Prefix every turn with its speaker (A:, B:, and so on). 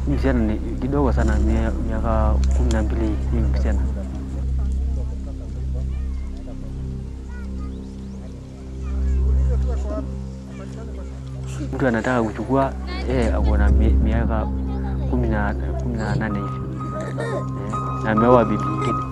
A: msichana ni kidogo sana, miaka 12 hivi msichana. Mtu anataka kuchukua ako na miaka 18 hivi. Na ameoa bibi nyingine.